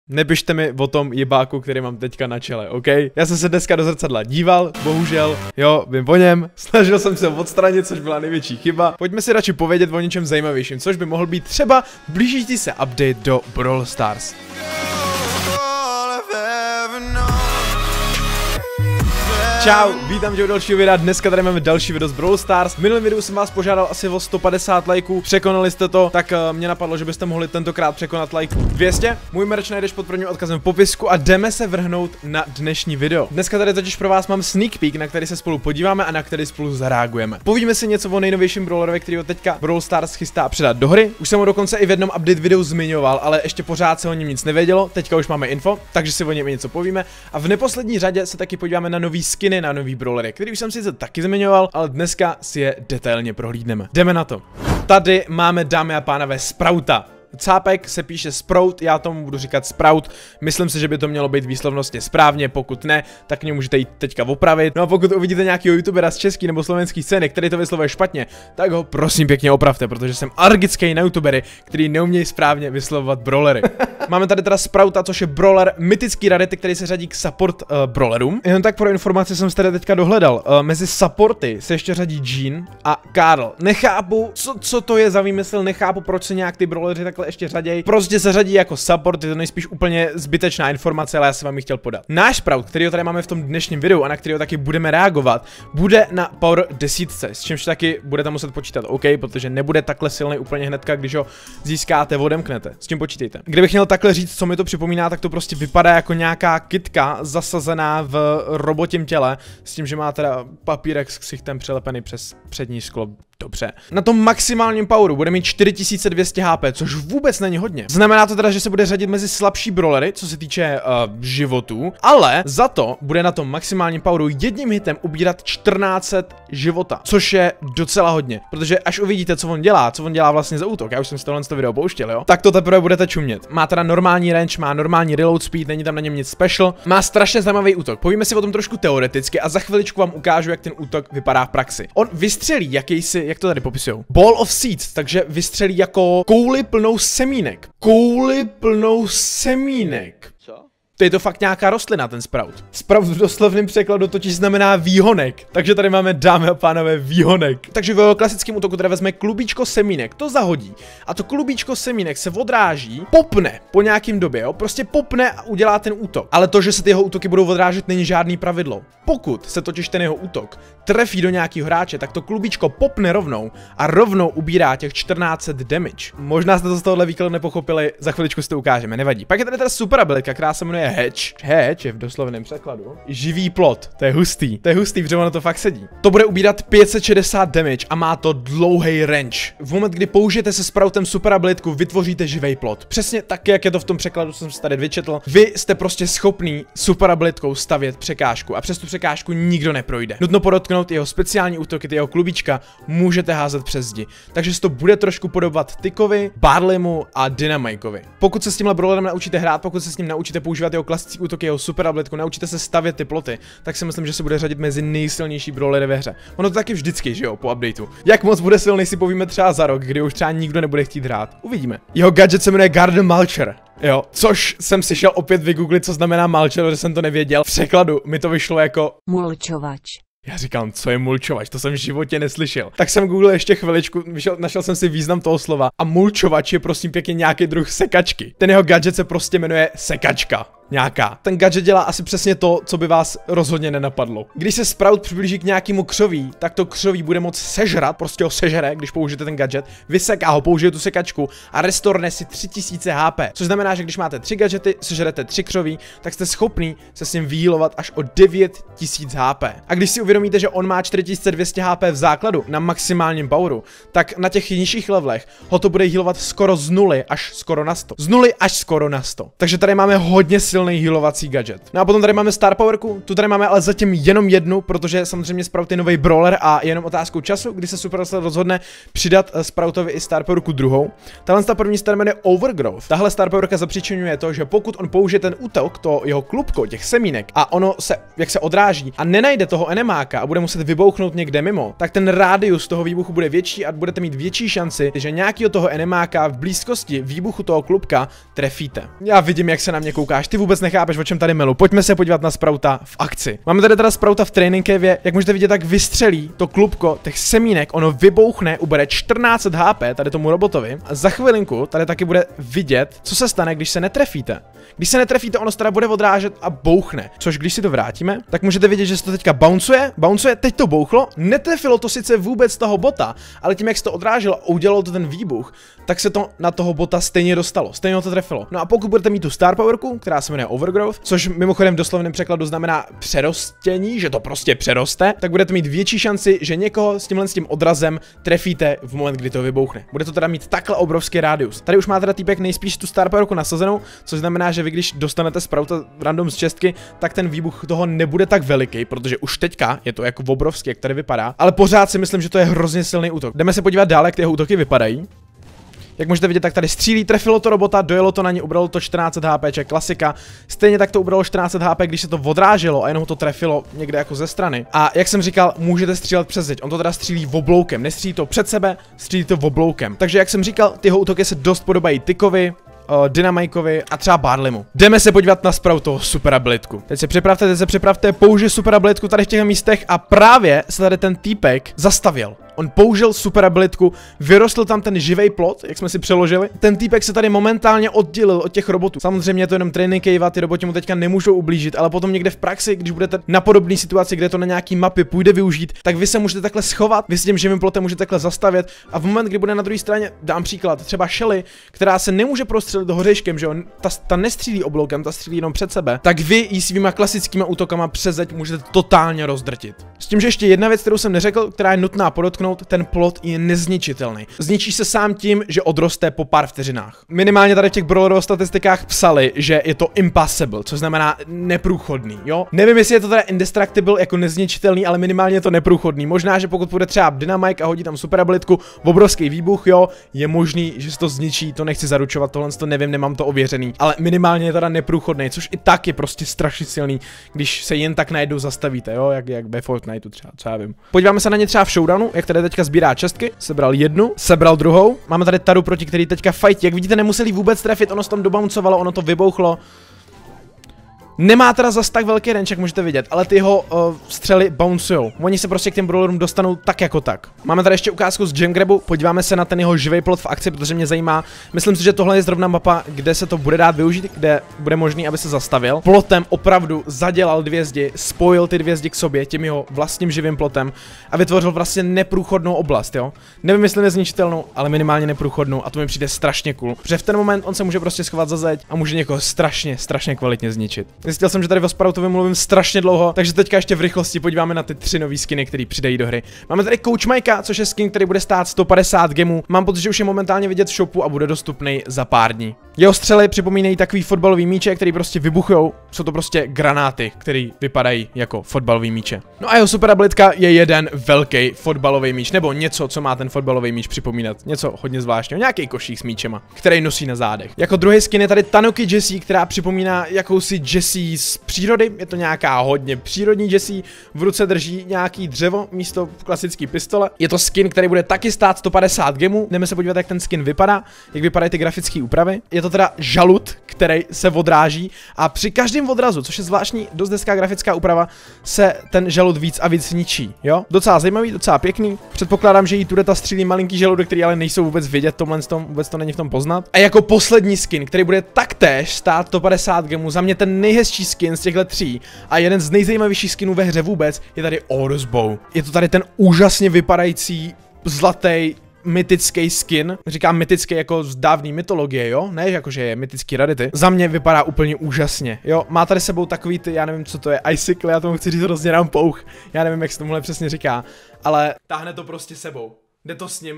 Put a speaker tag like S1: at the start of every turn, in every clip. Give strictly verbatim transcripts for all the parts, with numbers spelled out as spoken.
S1: Nepište mi o tom jebáku, který mám teďka na čele, OK? Já jsem se dneska do zrcadla díval, bohužel, jo, vím o něm, snažil jsem se ho odstranit, což byla největší chyba. Pojďme si radši povědět o něčem zajímavějším, což by mohl být třeba blížící se update do Brawl Stars. Čau, vítám tě u dalšího videa, dneska tady máme další video z Brawl Stars. V minulém videu jsem vás požádal asi o sto padesát lajků, překonali jste to, tak uh, mě napadlo, že byste mohli tentokrát překonat like dvě stě. Můj merch najdeš pod prvním odkazem v popisku a jdeme se vrhnout na dnešní video. Dneska tady totiž pro vás mám sneak peek, na který se spolu podíváme a na který spolu zareagujeme. Povíme si něco o nejnovějším brawlerovi, který ho teďka Brawl Stars chystá předat do hry. Už jsem ho dokonce i v jednom update videu zmiňoval, ale ještě pořád se o něm nic nevědělo. Teďka už máme info, takže si o něm něco povíme. A v neposlední řadě se taky podíváme na nový skin, na nový brawlery, který už jsem si taky zmiňoval, ale dneska si je detailně prohlídneme. Jdeme na to. Tady máme, dámy a pánové, Sprouta. Cápek se píše Sprout, já tomu budu říkat Sprout. Myslím si, že by to mělo být výslovnostně správně, pokud ne, tak mě můžete jít teďka opravit. No a pokud uvidíte nějakého youtubera z český nebo slovenský scény, který to vyslovuje špatně, tak ho prosím pěkně opravte, protože jsem alergický na youtubery, který neumějí správně vyslovovat brawlery. Máme tady teda Sprouta, což je brawler mytický rarity, který se řadí k support uh, brawlerům. Jenom tak pro informaci jsem si tady teďka dohledal. Uh, mezi supporty se ještě řadí Jean a Karl. Nechápu, co, co to je za výmysl, nechápu, proč se nějak ty brawlery tak ještě řaději. Prostě se řadí jako support, je to nejspíš úplně zbytečná informace, ale já jsem vám ji chtěl podat. Náš Sprout, který tady máme v tom dnešním videu a na kterého taky budeme reagovat, bude na power desítce, s čímž taky budete muset počítat, OK, protože nebude takhle silný úplně hnedka, když ho získáte, odemknete. S tím počítejte. Kdybych měl takhle říct, co mi to připomíná, tak to prostě vypadá jako nějaká kytka zasazená v robotím těle, s tím, že má teda papírek s ksichtem přelepený přes přední sklo. Dobře. Na tom maximálním poweru bude mít čtyři tisíce dvě stě H P, což vůbec není hodně. Znamená to teda, že se bude řadit mezi slabší brawlery, co se týče uh, životů, ale za to bude na tom maximálním poweru jedním hitem ubírat čtrnáct set života, což je docela hodně, protože až uvidíte, co on dělá, co on dělá vlastně za útok, já už jsem si tohle video pouštěl, jo, tak to teprve budete čumět. Má teda normální range, má normální reload speed, není tam na něm nic special, má strašně zajímavý útok. Povíme si o tom trošku teoreticky a za chviličku vám ukážu, jak ten útok vypadá v praxi. On vystřelí jakýsi, jak to tady popisujou, ball of seeds, takže vystřelí jako kouli plnou semínek. Kouli plnou semínek. Co? To je to fakt nějaká rostlina, ten Sprout. Sprout v doslovném překladu totiž znamená výhonek. Takže tady máme, dámy a pánové, výhonek. Takže v klasickém útoku tady vezme klubíčko semínek, to zahodí. A to klubíčko semínek se odráží, popne po nějakým době, jo? Prostě popne a udělá ten útok. Ale to, že se ty jeho útoky budou odrážet, není žádný pravidlo. Pokud se totiž ten jeho útok trefí do nějakého hráče, tak to klubíčko popne rovnou a rovnou ubírá těch čtrnáct set damage. Možná jste to z tohohle výkladu nepochopili, za chviličku si to ukážeme, nevadí. Pak je tady ta super abilitka, která se jmenuje Hedge. Hedge je v doslovném překladu živý plot. To je hustý. To je hustý, protože ono to fakt sedí. To bude ubírat pět set šedesát damage a má to dlouhý range. V moment, kdy použijete se Sproutem super abilitku, vytvoříte živý plot. Přesně tak, jak je to v tom překladu, co jsem si tady vyčetl. Vy jste prostě schopný super abilitkou stavět překážku a přes tu překážku nikdo neprojde. Nutno podotknout, jeho speciální útoky, ty jeho klubička, můžete házet přes zdi. Takže se to bude trošku podobat Tykovi, Barleymu a Dynamikeovi. Pokud se s tímhle brawlerem naučíte hrát, pokud se s ním naučíte používat jeho klasický útoky, jeho super abilitku, naučíte se stavět ty ploty, tak si myslím, že se bude řadit mezi nejsilnější brawlery ve hře. Ono to taky vždycky, že jo, po updateu. Jak moc bude silný, si povíme třeba za rok, kdy už třeba nikdo nebude chtít hrát. Uvidíme. Jeho gadget se jmenuje Garden Mulcher. Jo, což jsem si šel opět vygooglit, co znamená mulcher, že jsem to nevěděl. V překladu mi to vyšlo jako mulčovač. Já říkám, co je mulčovač, to jsem v životě neslyšel. Tak jsem googlil ještě chviličku, vyšel, našel jsem si význam toho slova a mulčovač je prosím pěkně nějaký druh sekačky. Ten jeho gadget se prostě jmenuje sekačka. Nějaká. Ten gadget dělá asi přesně to, co by vás rozhodně nenapadlo. Když se Sprout přiblíží k nějakému křoví, tak to křoví bude moc sežrat, prostě ho sežere, když použijete ten gadget, vyseká ho, použije tu sekačku a restorne si tři tisíce H P. Což znamená, že když máte tři gadgety, sežerete tři křoví, tak jste schopný se s ním vyhealovat až o devět tisíc H P. A když si uvědomíte, že on má čtyři tisíce dvě stě H P v základu na maximálním poweru, tak na těch nižších levelech ho to bude healovat skoro z nuly až skoro na sto. Z nuly až skoro na sto. Takže tady máme hodně silný silný healovací gadget. No a potom tady máme Star Powerku, tu tady máme ale zatím jenom jednu, protože samozřejmě Sprout je nový brawler a je jenom otázkou času, kdy se Supercell rozhodne přidat Sproutovi i Star Powerku druhou. Tahle ta první star jmenuje Overgrowth. Tahle Star Powerka zapříčinuje to, že pokud on použije ten útok, to jeho klubko, těch semínek, a ono se, jak se odráží a nenajde toho enemáka a bude muset vybouchnout někde mimo, tak ten rádius toho výbuchu bude větší a budete mít větší šanci, že nějakýho toho enemáka v blízkosti výbuchu toho klubka trefíte. Já vidím, jak se na mě koukáš, ty vůbec nechápeš, o čem tady melu. Pojďme se podívat na Sprouta v akci. Máme tady teda Sprouta v training cave, jak můžete vidět, tak vystřelí to klubko těch semínek, ono vybouchne, ubere čtrnáct set H P tady tomu robotovi a za chvilinku tady taky bude vidět, co se stane, když se netrefíte. Když se netrefíte, ono se teda bude odrážet a bouchne. Což když si to vrátíme, tak můžete vidět, že se to teďka bouncuje, bouncuje, teď to bouchlo, netrefilo to sice vůbec toho bota, ale tím, jak se to odráželo a udělalo to ten výbuch, tak se to na toho bota stejně dostalo, stejně to trefilo. No a pokud budete mít tu Star Powerku, která se jmenuje Overgrowth, což mimochodem v doslovném překladu znamená přerostění, že to prostě přeroste, tak budete mít větší šanci, že někoho s tímhle s tím odrazem trefíte v moment, kdy to vybouchne. Bude to teda mít takhle obrovský rádius. Tady už má teda týpek nejspíš tu Star Powerku nasazenou, což znamená, že vy když dostanete Sprouta random z čestky, tak ten výbuch toho nebude tak veliký, protože už teďka je to jako obrovský, jak tady vypadá, ale pořád si myslím, že to je hrozně silný útok. Jdeme se podívat dále, jak ty jeho útoky vypadají. Jak můžete vidět, tak tady střílí, trefilo to robota, dojelo to na ní, ubralo to čtrnáct set H P, klasika. Stejně tak to ubralo čtrnáct set H P, když se to odráželo a jenom to trefilo někde jako ze strany. A jak jsem říkal, můžete střílet přes zeď. On to teda střílí obloukem, nestřílí to před sebe, střílí to obloukem. Takže jak jsem říkal, ty jeho útoky se dost podobají Tikovi, Uh, Dynamajkovi a třeba Barlimu. Jdeme se podívat na Sproutovou super abilitku. Teď se připravte, teď se připravte, použij super abilitku tady v těch místech a právě se tady ten týpek zastavil. On použil super abilitku, vyrostl tam ten živej plot, jak jsme si přeložili. Ten týpek se tady momentálně oddělil od těch robotů. Samozřejmě je to jenom training cave a ty roboti mu teďka nemůžou ublížit, ale potom někde v praxi, když budete na podobné situaci, kde to na nějaký mapě půjde využít, tak vy se můžete takhle schovat, vy s tím živým plotem můžete takhle zastavit a v moment, kdy bude na druhé straně, dám příklad, třeba Shelly, která se nemůže prostřelit do hořeškem, že on ta, ta nestřílí obloukem, ta střílí jenom před sebe, tak vy jí svýma klasickými útokama přes zeď můžete totálně rozdrtit. S tím, že ještě jedna věc, kterou jsem neřekl, která je nutná podotknout, ten plot je nezničitelný. Zničí se sám tím, že odroste po pár vteřinách. Minimálně tady v těch brawlerových statistikách psali, že je to impossible, což znamená neprůchodný, jo? Nevím, jestli je to teda indestructible jako nezničitelný, ale minimálně je to neprůchodný. Možná, že pokud bude třeba Dynamite a hodí tam super abilitku, obrovský výbuch, jo, je možný, že se to zničí, to nechci zaručovat, tohle to nevím, nemám to ověřený, ale minimálně je teda neprůchodný, což i tak je prostě strašně silný, když se jen tak najednou zastavíte, jo, jak, jak ve Fortniteu třeba, co já vím. Podíváme se na ně třeba v showdownu, jak tady teďka sbírá čestky, sebral jednu, sebral druhou, máme tady Taru, proti který teďka fight, jak vidíte, nemuseli vůbec trefit, ono se tam dobouncovalo, ono to vybouchlo. Nemá teda zas tak velký range, jak můžete vidět, ale ty jeho uh, střely bouncujou. Oni se prostě k těm brawlerům dostanou tak jako tak. Máme tady ještě ukázku z Gem Grabu, podíváme se na ten jeho živý plot v akci, protože mě zajímá. Myslím si, že tohle je zrovna mapa, kde se to bude dát využít, kde bude možný, aby se zastavil. Plotem opravdu zadělal dvě zdi, spojil ty dvě zdi k sobě tím jeho vlastním živým plotem a vytvořil vlastně neprůchodnou oblast, jo. Nevím, jestli nezničitelnou, ale minimálně neprůchodnou a to mi přijde strašně cool. Protože v ten moment on se může prostě schovat za zeď a může někoho strašně, strašně kvalitně zničit. Zjistil jsem, že tady o Sproutovi mluvím strašně dlouho, takže teďka ještě v rychlosti podíváme na ty tři nový skiny, které přidají do hry. Máme tady Coach Mikea, což je skin, který bude stát sto padesát gemů. Mám pocit, že už je momentálně vidět v shopu a bude dostupný za pár dní. Jeho střely připomínají takový fotbalový míče, který prostě vybuchujou. Jsou to prostě granáty, které vypadají jako fotbalový míče. No a jeho super abilitka je jeden velký fotbalový míč, nebo něco, co má ten fotbalový míč připomínat. Něco hodně zvláštního, nějaký košík s míčema, který nosí na zádech. Jako druhý skin je tady Tanuki Jessie, která připomíná jakousi Jessie z přírody. Je to nějaká hodně přírodní Jessie, v ruce drží nějaký dřevo místo klasický pistole. Je to skin, který bude taky stát sto padesát gemů. Jdeme se podívat, jak ten skin vypadá, jak vypadají ty grafické úpravy. Je to teda žalud, který se odráží a při každém odrazu, což je zvláštní dost hezká grafická úprava, se ten žalud víc a víc ničí, jo? Docela zajímavý, docela pěkný. Předpokládám, že jí tu ta střílí malinký žaludy, který ale nejsou vůbec vidět, tomhle tom, vůbec to není v tom poznat. A jako poslední skin, který bude taktéž stát sto padesát gemů, za mě ten nejhezčí skin z těchto tří a jeden z nejzajímavějších skinů ve hře vůbec je tady Horus Bow. Je to tady ten úžasně vypadající zlatý mytický skin, říkám mytický jako z dávné mytologie, jo, ne jakože je mytický rarity. Za mě vypadá úplně úžasně, jo, má tady sebou takový ty, já nevím, co to je, icicle, já tomu chci říct hrozně rampouch, já nevím, jak se tomuhle přesně říká, ale táhne to prostě sebou, jde to s ním,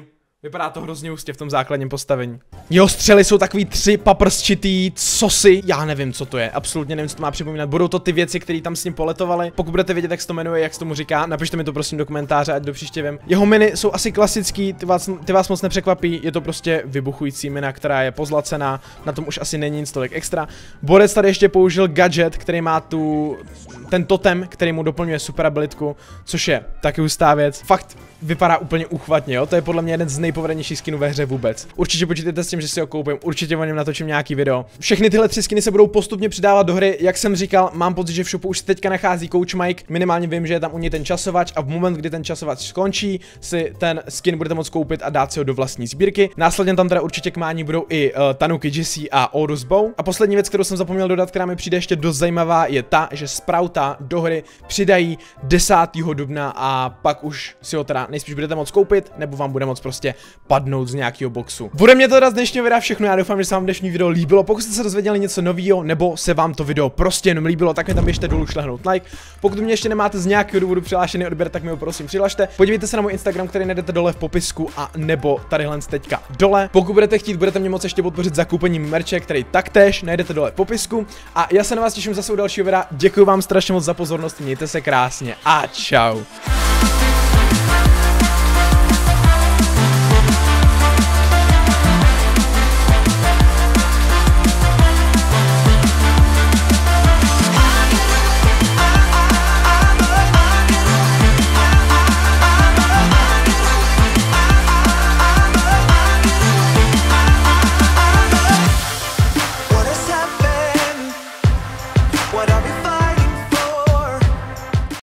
S1: Vypadá to hrozně hustě v tom základním postavení. Jeho střely jsou takový tři paprsčitý cosy. Já nevím, co to je. Absolutně nevím, co to má připomínat. Budou to ty věci, které tam s ním poletovaly. Pokud budete vědět, jak se to jmenuje, jak se tomu říká, napište mi to prosím do komentáře, ať do příště vím. Jeho miny jsou asi klasický, ty vás, ty vás moc nepřekvapí. Je to prostě vybuchující mina, která je pozlacená. Na tom už asi není nic tolik extra. Borec tady ještě použil gadget, který má tu ten totem, který mu doplňuje super abilitku, což je taky hustá věc. Fakt vypadá úplně úchvatně, jo? To je podle mě jeden z nejpovedenějších skinů ve hře vůbec. Určitě počítejte s tím, že si ho koupím, určitě o něm natočím nějaký video. Všechny tyhle tři skiny se budou postupně přidávat do hry, jak jsem říkal, mám pocit, že v shopu už se teďka nachází Coach Mike, minimálně vím, že je tam u něj ten časovač a v moment, kdy ten časovač skončí, si ten skin budete moct koupit a dát si ho do vlastní sbírky. Následně tam teda určitě k mání budou i uh, Tanuki Jesse a Odus Bow. A poslední věc, kterou jsem zapomněl dodat, která mi přijde ještě dost zajímavá, je ta, že Sprouta do hry přidají desátého dubna a pak už si ho teda nejspíš budete moct koupit, nebo vám bude moct prostě padnout z nějakého boxu. Bude mě to teda z dnešního videa všechno, já doufám, že se vám dnešní video líbilo. Pokud jste se dozvěděli něco nového, nebo se vám to video prostě jenom líbilo, tak mi tam běžte dolů šlehnout like. Pokud mě ještě nemáte z nějakého důvodu přihlášený odběr, tak mi ho prosím přihlašte. Podívejte se na můj Instagram, který najdete dole v popisku a nebo tadyhle teďka dole. Pokud budete chtít, budete mě moct ještě podpořit zakoupením merče, který taktéž najdete dole v popisku. A já se na vás těším zase u dalšího videa. Děkuji vám strašně moc za pozornost, mějte se krásně a čau.